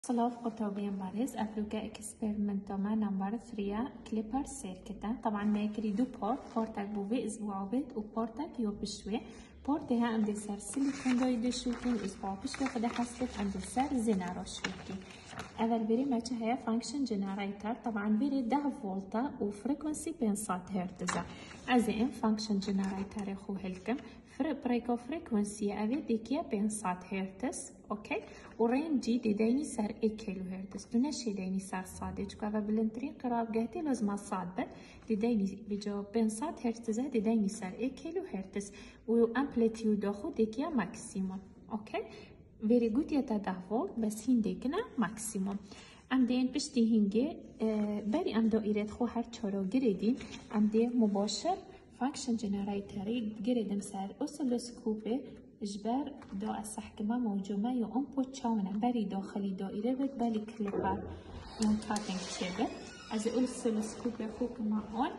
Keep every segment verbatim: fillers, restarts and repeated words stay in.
صلاف قطوبين باريس أفلوكا إكسبيرمنتو ما نمبر ثريا كليبر سيركتا طبعا ما يكريدو بورت بورتاك بوفي أسبوع بيت وبورتاك يو بشوي بورتها عند سر سيليكون دويدو شوكين أسبوع بشوي خدا حسلت عند سر زينارو شوكي أول بري ما هي فانكشن جنريتر طبعا بري ده فولتا وفريكونسي بينصات هرتزا أزين فانكشن جنريتر خو هلكم بريكو فريكونسي أبي ديكيا بينصات هرتز أوكي ورينجي دي ديني سر اي كيلو هرتز دونشي ديني سر صادي كذا بالانترين قراب جهتي لازم صاد بل دي ديني بجو بينصات هرتز دي ديني سر اي كيلو هرتز وامبليتيود اخو ديكيا ماكسيموم اوكي فيري جود يتا فولت بس هين ديكنا ماكسيموم عندين بشتي هنجي اه بري ام دائرة خو هر چارو گریدین عندي مباشر فانكشن جنريتري گریدم سر اوسلوسكوب اجبر دا السحكمة موجومة يو انبوت شاونا بري داخلي دائرة بد بالي كليبر يون تابينج تيبل از اوسلوسكوب خوك ما اون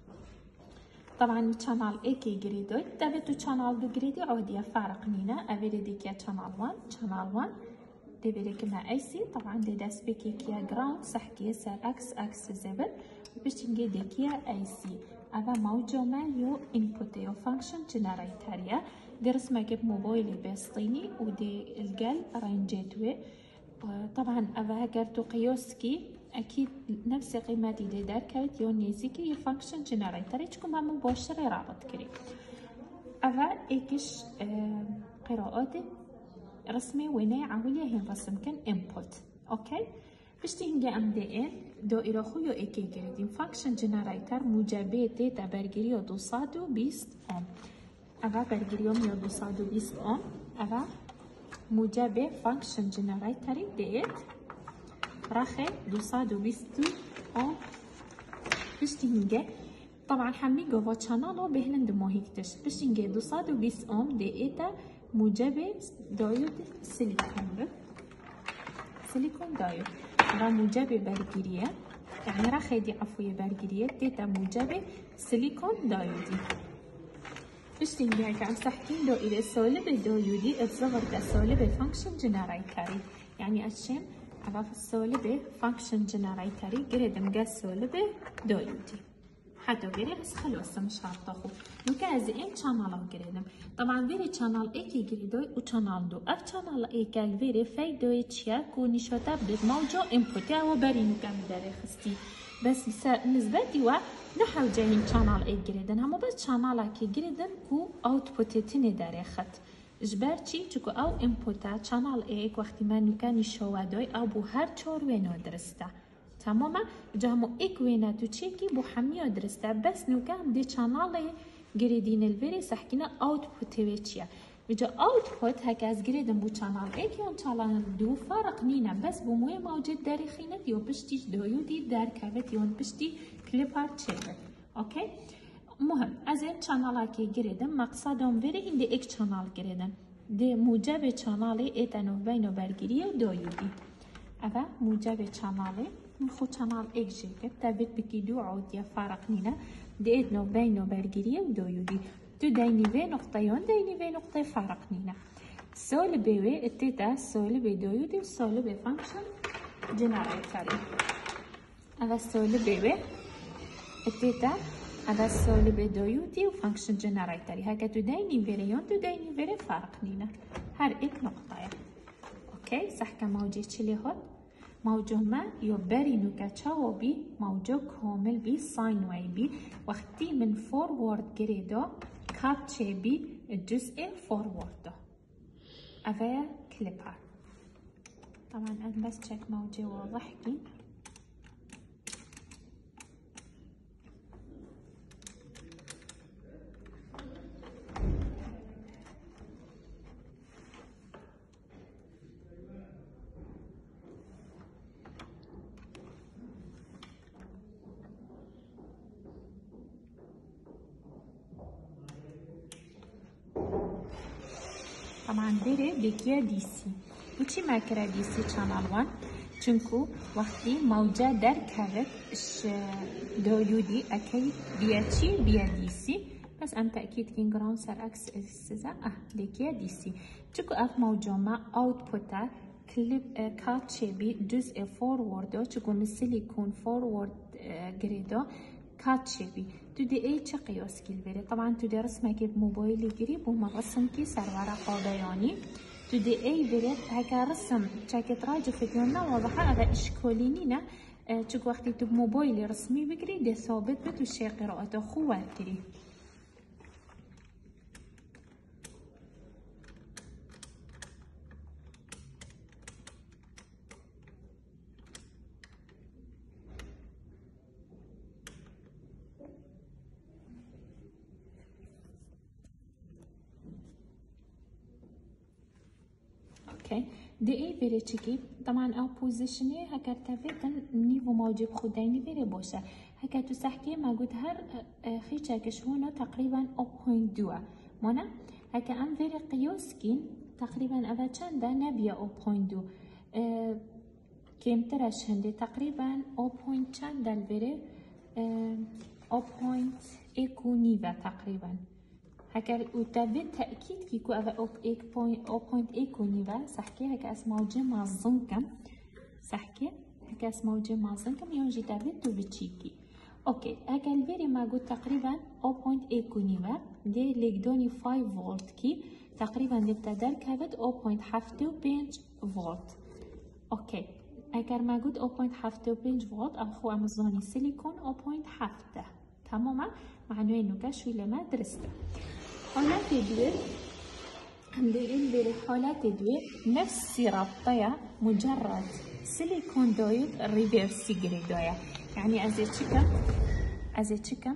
طبعا channel ايكي جريدوي دابتو channel دو جريدي عودية فارق نينا افيري ديكيا channel one channel one دي بري كما اي سي طبعا دي داس بيكي كيا جراوند سحكية سر اكس اكس زبل بشتنجي ديكيا اي سي هذا موجومة يو input يو function generator دي رسمة موبايلي بيسطيني ودي القل رينجيتوي طبعا أبا هكرتو قيوسكي أكيد نفس قيمتي دي دار كانت يو نيزيكي يو function generator يتكم هم مباشرة رابط كري أبا إيكش اه قراءات رسمي ويني عولية هين رسم كان input أوكي بشتي هنجي ام دي ان دائرة خويو ايكي جريدين فانكشن جنريتر موجبه تيتا برگريو دو صادو بيست اوم اوا برگريو ميو دو صادو بيست اوم اوا موجبه فانكشن جنريتري ديت راخي دو صادو بيست اوم بشتي هنجي طبعا حمي جوفا چانالو بهنن دمو هيكتش بشتي هنجي دو صادو بيست اوم ديتا موجبه دايود سيليكون سيليكون دايود را موجبه برگیریه یعنی را خیلی عفوی برگیریه دیتا موجبه سیلیکون دایودی بشتین بیایی که امسحکین دائره سالب دایودی اتظهر ده سالب فانکشن جنريتري يعني اشم عرف السالب فانكشن جنريتري قردم قا سالب دایودی حتى غيري بس خلاص مش هرطخو نوكا از این چانال قردم طبعا غيري چانال ايكي قردوي و چانال دو اف چانال ايكا غيري في دوي تشيا كو نشوتا بدت موجو انبوتي و بري نوكا مداري خستي بس نسبتي و نحو جاين چانال اي قردن همو بس چانال اكي قردن كو اوتبوتي تني داري خط اجبر چي چكو او انبوتا چانال ايك وقتی ما نوكا نشوا دوي او بو هر چور وينو درسته تماما جامو ایک وینا تو چیکی بو حمیو درسته بس نوکام دی چانال گریدین الوری سحکینا اوتپوت ویچیا وجا اوتپوت هک از گریدن بو چانال ایک یون چانال دو فرق نینا بس بو موی موجود داری خینت یو پشتیش دویودی در کوت یون پشتی کلیپار چیبت اوکی مهم از این چانال که گریدن مقصدم وری هندی ایک چانال گریدن دی موجب چانال ایتنو بینو برگیری و دویودی اوا موجب چانال خو چانال ایک جیکت تابت بکی دو عودیه فارق نینا دیت نو بینو برگیریه و دویودی تو دینی و نقطه یون دینی و نقطه فارق نینا سال بیوی اتتا سال بی دویودی و سال بی فانکشن جنريتري اوا سال بیوی اتتا اوا سال بی دویودی و فانکشن جنريتري هکا تو دینی و یون تو دینی و فارق نینا هر ایک نقطه اوکی سحکا موجی چلی هات موجه ما يبري نوكاتشاو بي موجه كامل بي ساين واي بي وقتي من فورورد جريدو كابتشي بي الجزء فورورد افايا كليبر طبعا انا بس تشيك موجه واضح كي طبعا بيري بيكيا دي سي وشي ما كرا دي سي channel one چونكو وقتي موجة در كارت اش دايودي اكي بيا چي بيا دي سي بس ام تأكيد كين جراوند سر اكس السزا اه بيكيا دي سي چونكو اف موجة ما اوتبوتا كليب كاتشبي جزء فوروردو تقول مثل يكون فورورد جريدو كاتشبي تودي اي تقيوس كيلفيري طبعا تودي رسمك بموبايلي قريب وما رسمكي سر ورقة بياني تودي اي بريد هكا رسم شاكت راجو فيديونا واضحة هذا اشكولينينا تشوك وقتي تب موبايلي رسمي بقري دي ثابت بت وشي قراءته خوار كري. اوكي دي اي بيري تشيكي طبعا او بوزيشني هكا ارتفيتن نيفو موجب خديني بيري بوشا هكا تسحكي ما قلت هر خيشا كشونا تقريبا صفر فاصلة اثنين منا هكا ام فيري قيوسكين تقريبا افا چندا نبيا صفر فاصلة اثنين اه كيم ترش هندي تقريبا صفر فاصلة چندا الفيري اه صفر فاصلة اثنين تقريبا هكا وتابع تأكيد كيكو أفا أوب إيك بوينت أو بوينت إيكو نيفا صحكي هكا اسمه جمع الزنكم صحكي هكا اسمه جمع الزنكم يونجي تابع تو بتشيكي أوكي هكا الفيري ما قلت تقريبا صفر فاصلة إيكو نيفا دي ليكدوني خمسة فولت كي تقريبا نبتدل كابت صفر فاصلة خمسة فولت أوكي هكا ما قلت صفر فاصلة خمسة فولت أو خو أمازوني سيليكون صفر فاصلة خمسة تماما معناه إنه كشوي لما درسته حالات دوير عندي البري حالات دوير نفس رابطية مجرد سيليكون دويد ريفيرسي جريدويا يعني أزي تشكم أزي تشكم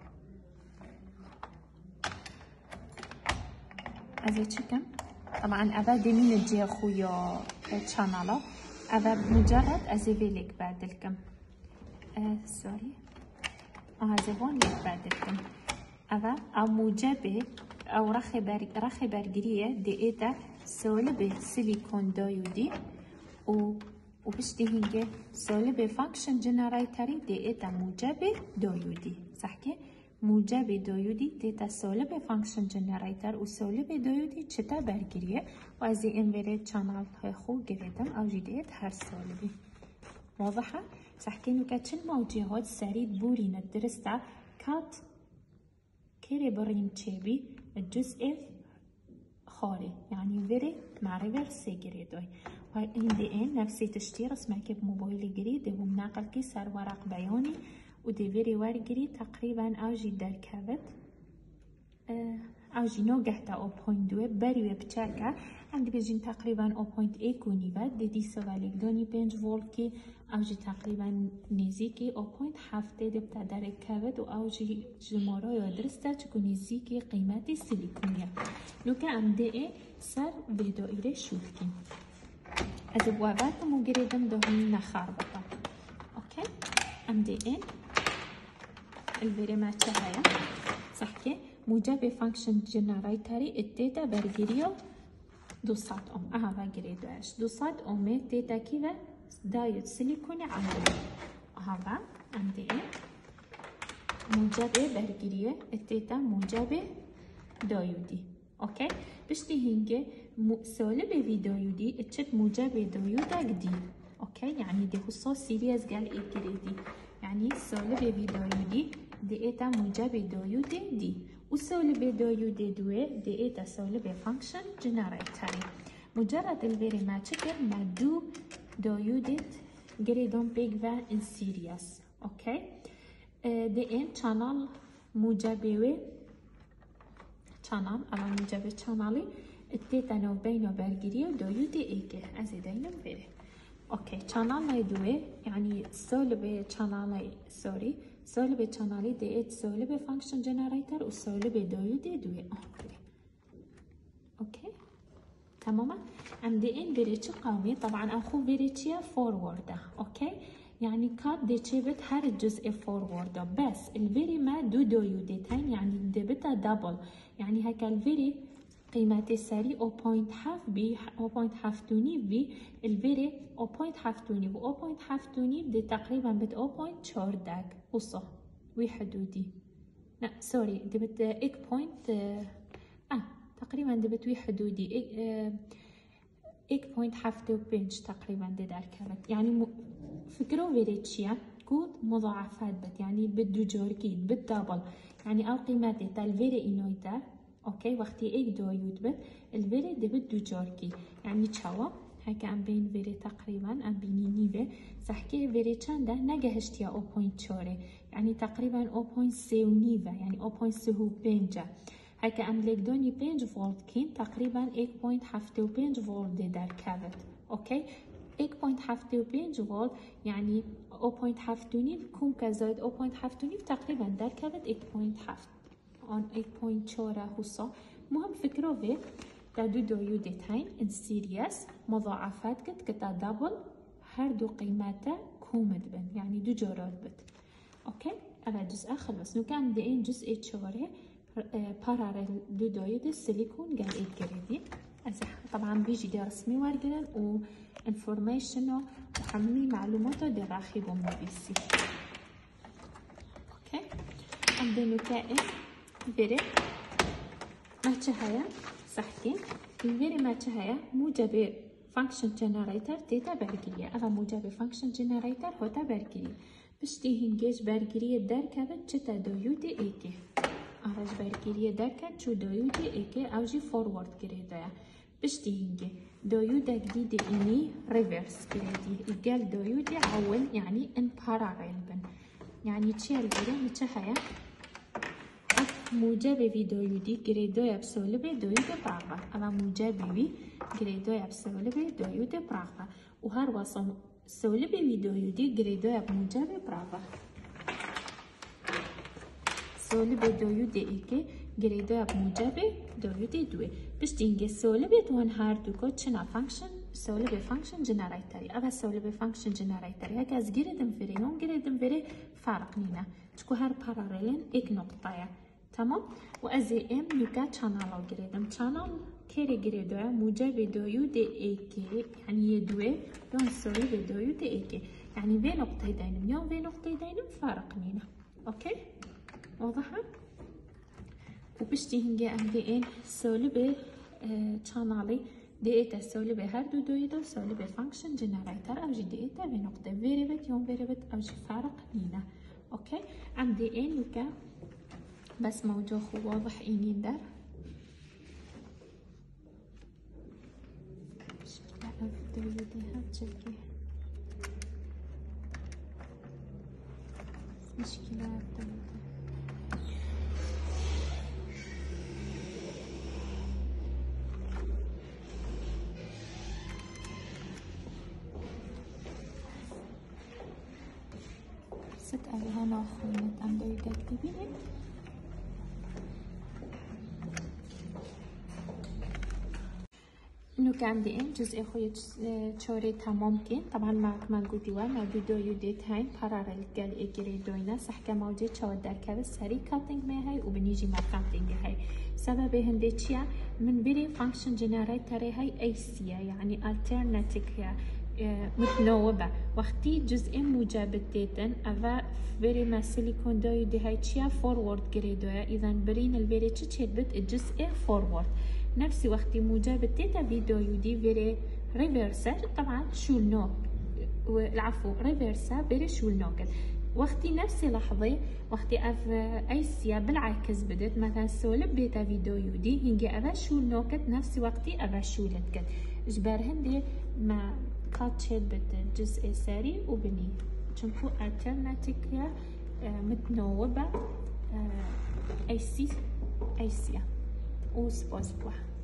أزي تشكم طبعا أبا دمين الجي خويا تشانالا أبا مجرد أزي فيليك بعدلكم أه سوري أه أزي هون ليك بعدلكم أفا أو موجبة أو رخي بر رخي برجرية دي إيتا سولبة سيليكون دايودي و وبشتي هنجي سولبة فانكشن جنريتري دي إيتا موجبة دايودي صح كي موجبة دايودي تيتا سولبة فانكشن جنريتر وسولبة دايودي تشتا برجرية وازي انفيريد شانال خو جريدم أو جديد هر سولبة واضحة صح كي نكاتشن موجهات سريد بوري ندرستا كات كيري برين تشيبي الجزء خالي يعني فيري مع ريفرسي جريدوي وهي دي ان نفسي تشتي رسمك بموبايلي جريد هو مناقل كي سر ورق بياني ودي فيري ور جريد تقريبا اوجي دركبت اه اوجي نوجهتا صفر فاصلة اثنين بريوه بتشاكا عندي بيجين تقريبا صفر فاصلة اثنين كونيفات دي دي سواليك دوني بنج فولكي اوجي تقريبا نزيكي صفر فاصلة سبعة دي بتاع دركبت واوجي جمارا يدرستا تكون نزيكي قيمتي السيليكونية لوكا ام دي اي سر فيديو إلي شوفتين از بوابات مجردم دهني نخربطة اوكي ام دي اي الفيري ماتشا هيا صحكي موجب فانكشن جنريتري التيتا برجريو دوصات ام اها بجريدو ايش دوصات امي تيتا كيفا دايت سيليكوني عمودي اها عندي ايه موجب برجريو التيتا موجب دايودي اوكي بشتي هنجي سولب في دايودي اتشت موجب دايودا جديد اوكي يعني دي خصوص سيريس قال ايه كريدي يعني سولب في دايودي دي ايتا موجب دايودي دي وسولب دايودي دوي دي ايتا سولب فانكشن جنريتري مجرد الفيري ما تشكر ما دو دايودت جريدون بيجفا ان سيريس اوكي اه دي ان channel موجبه channel اما موجبه channelي التيتا نو بينو برجريو دايودي ايكي ازي دايما فيري اوكي channel لاي دوي يعني سولب channel سوري سولب channelي دي ايت سولب فانكشن جنريتر وسولب دايودي دوي اوكي اوكي تماما عندي ان بريتش قومي طبعا اخو بريتشيا فوروردا اوكي يعني كات دي تشيبت هر الجزء فوروردا بس الفيري ما دو دايودتين يعني دبتا دبل يعني هكا الفيري قيمتي سري صفر فاصلة خمسة بي صفر فاصلة خمسة بي الفيري صفر فاصلة خمسة و صفر فاصلة خمسة دي تقريبا بت صفر فاصلة أربعة داك وصو وي حدودي لا سوري دي بت ايك بوينت اه تقريبا دي بت وي حدودي اه إيك بوينت حفتو بينش تقريبا دي دار كابت يعني م... فكرو فيريتشيا كود مضاعفات بت يعني بدو جوركيد بالدبل يعني أو قيمات دي تال فيري إنويتا أوكي وقتي إيك دو يوتبت الفيري دي بدو جوركي يعني تشاوا هكا أم بين فيري تقريبا أم بيني نيفي صحكي فيري چنده نگهشتيا أو بوينت چوري يعني تقريبا أو بوينت سيو نيفا يعني أو بوينت سيو بينجا هكا أم ليك دوني بينج فولت كين تقريبا إيك بوينت حفتو بينج فولت دي دار كافت أوكي إيك بوينت حفتو بينج فولت يعني أو بوينت حفتو نيف كون كزايد أو بوينت حفتو نيف تقريبا دار كافت إيك بوينت حفت on إيك بوينت چورا هوصا مهم فكرو في دو دو يو ديتاين ان سيريس مضاعفات كت كتا دبل هر دو قيماته كومد بن يعني دو جورات بت اوكي اما جزء خلص نو كان دي ان جزء تشوري باراليل دو دو يو دي سيليكون قال ايد جريدي طبعا بيجي دي رسمي وارجلن و انفورميشنو وحمي معلوماته دي راخي بوم بيسي اوكي عندنا كائن فيري ما تشهيا صحتين الفيري ما تشهيا موجب فانكشن جنريتر تيتا برجرية أغا موجب فانكشن جنريتر هوتا برجرية بشتي هنجيش برجرية در كابت چتا دويو دي ايكي أغاش برجرية در كابت چو دويو دي ايكي أو جي فورورد كريدايا بشتي هنجي دويو دا جديد إني ريفرس كريدي إقال دويو دي عول يعني ان باراليل بن يعني تشي الفيري متشهيا موجب في دويو دي جريدويا بسولبي دويو دي براغا أما موجب في جريدويا بسولبي دويو دي براغا وهر وصل سولبي في دويو دي جريدويا بموجب براغا سولبي دويو دي إيكي جريدويا بموجب دويو دي دوي باش تنجي سولبي توان هار دوكو تشنا فانكشن سولبي فانكشن جنريتري أما سولبي فانكشن جنريتري هكا زجريدم فيري هون جريدم فيري فارق نينا تكو هر باراليلين إيك نقطة تمام وازي ام يوكا channel جريدم channel كيري جريدو موجب دويو دي ايكي يعني يدوي دون سوري بدويو دي ايكي يعني في نقطة دينم يوم في نقطة دينم فارق نينا اوكي واضحة وبشتي هنجي ام دي ان سولي بي channel دي ايتا سولي بي هردو دويدو سولي بي فانكشن جنريتر او جي دي ايتا في نقطة فيري بت يوم فيري بت او جي فارق نينا اوكي ام دي ان يوكا بس موجود واضح إني دار مشكلة ست أبيها ناخذ عند يكتبين إنه كان دي إن جزء خوي تشوري تمام كين طبعا معك ما قلتي وانا فيديو يديت هاي باراليل قال إجري دوينا صح كموجود شو در كذا سري كاتينج ما هاي وبنيجي مع كاتينج هاي سبب هندي تشيا من بيري فانكشن جنريتر هاي أي سيا يعني alternative متنوبة وقتي جزء موجب تيتن أفا بري ما سيليكون دوي دي هاي تشيا فورورد جريدويا إذا برين البيري تشيت بت الجزء فورورد نفسي وقتي موجب تيتا فيديو يدي فيري ريفرسا طبعا شو النوك العفو ريفرسا فيري شو النوك وقتي نفسي لحظة وقتي اف ايسيا بالعكس بدت مثلا سولب بيتا فيديو يدي هنجي افا شو النوكت نفسي وقتي افا شو لتكت اجبار هندي ما كاتشيت بت الجزء ساري وبني شنفو الترناتيكيا متنوبة ايسي ايسيا وسبوس بوا